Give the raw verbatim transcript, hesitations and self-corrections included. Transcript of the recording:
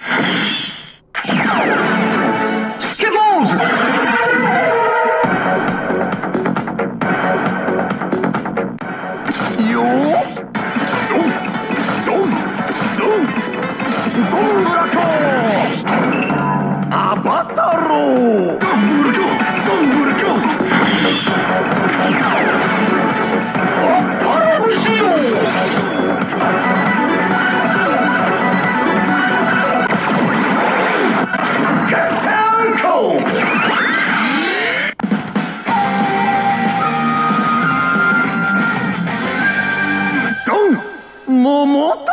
スケボーズ。よードンドンドンドンブラコアバタロードンブラコドンブラコアパラブシオガチャンコドン桃太